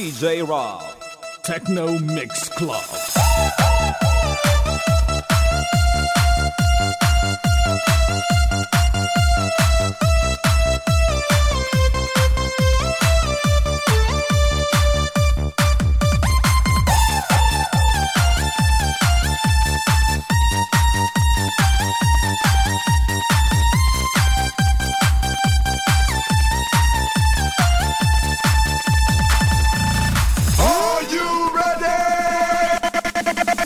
DJ Rob. Techno Mix Club. Are you ready?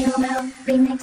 Techno Remix.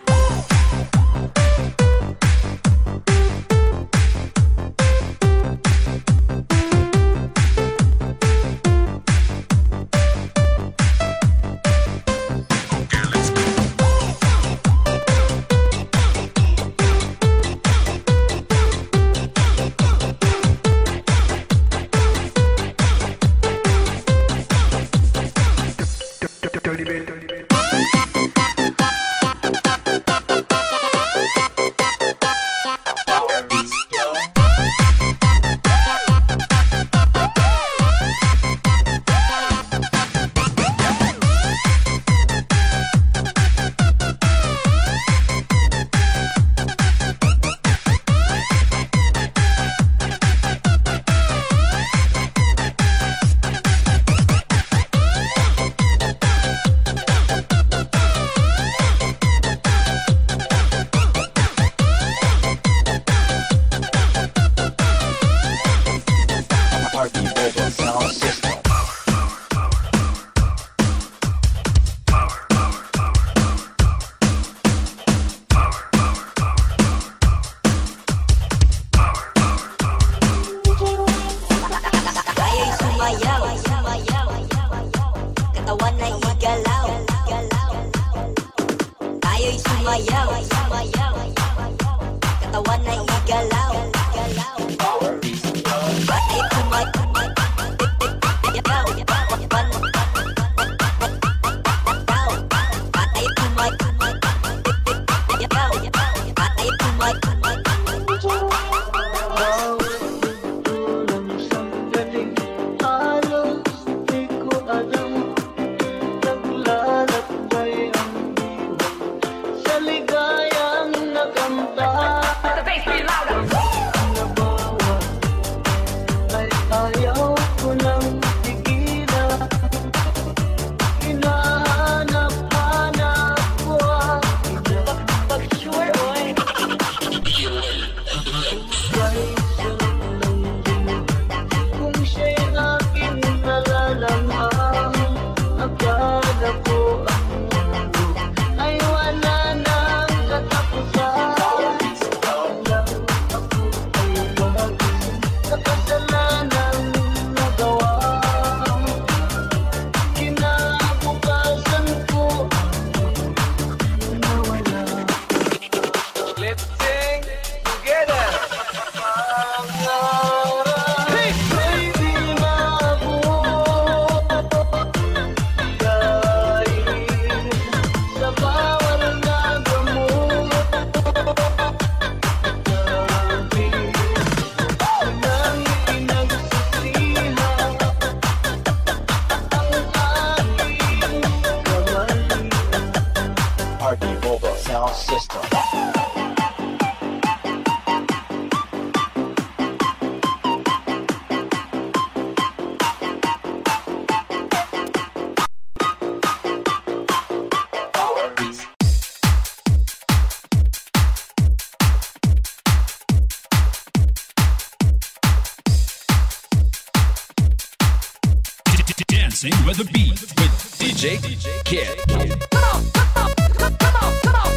Dancing with the beat with DJ Kid. Come on, come on, come on, come on.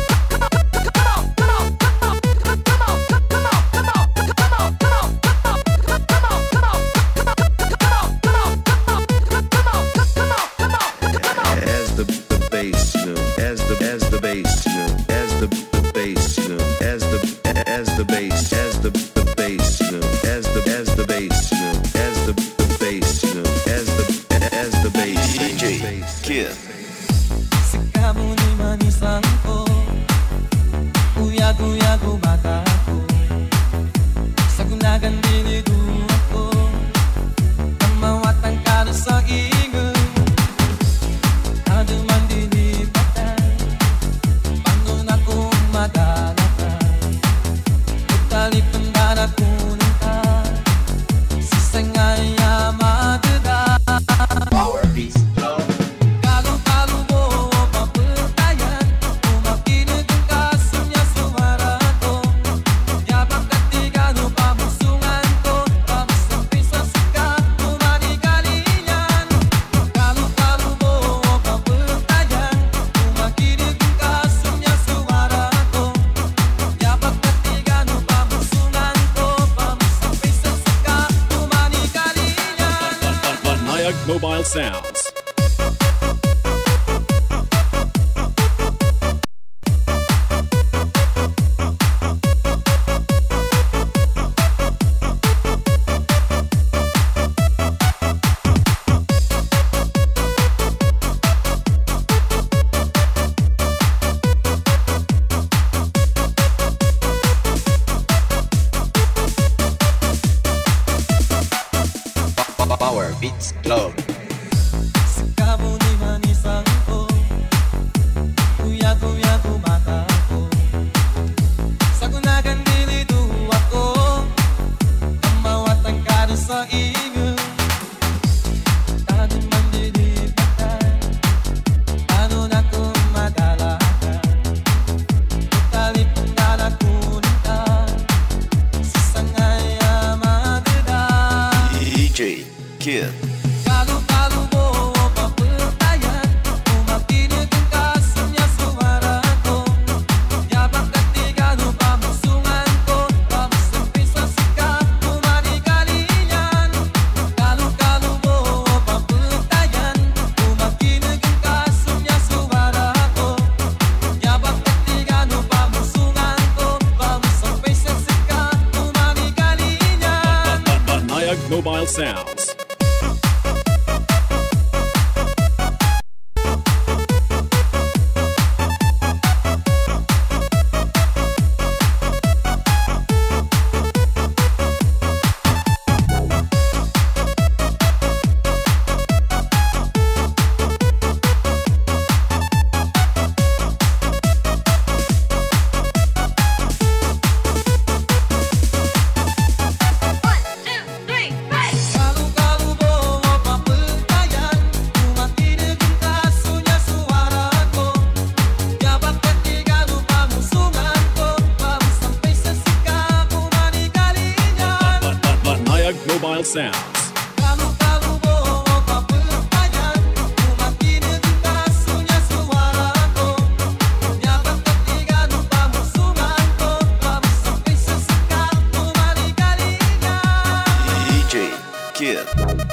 Mobile Sounds. Power Beats Club. Kamu ni manis aku, kuya-kuya ku mataku. Sa gunagan dilido ako, amawatan ka doon sa iyo. Dati man dilipakan, paano na kung madalakan? Talipong na nakunta, sisangaya maganda. DJ Kid. Kalu-kalu mo papatayan, umakinig ang kaso niya suwara ko. Yabang katigano pamusungan ko, tapos ang pisa sika, umanikaliyan. Kalu-kalu mo papatayan, umakinig ang kaso niya suwara ko. Yabang katigano pamusungan ko, tapos ang pisa sika, umanikaliyan. Banayad Mobile Sounds. Kalu-kalu mo papatayan, umakinig ang kaso niya suwara ko. Yabang katigano pamusungan ko, pamusampay sa sika, umanikaliyan. Banayad Mobile Sounds. Kalu-kalu mo papatayan, umakinig ang kaso niya suwara ko. Yabang katigano pamusungan ko, pamusampay sa sika, umanikaliyan. DJ Kid.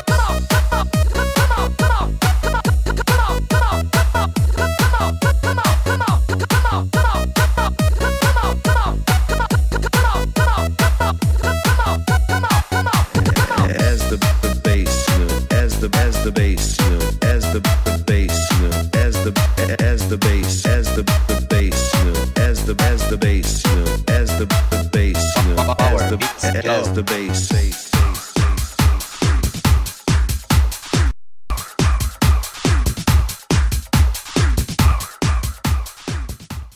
As the bass, as the bass, as the bass, as the bass, as the bass, as the bass, as the bass, Power Beats Club. as the bass.